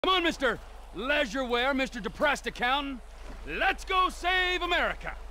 Come on, Mr. Leisure Wear, Mr. Depressed Accountant. Let's go save America.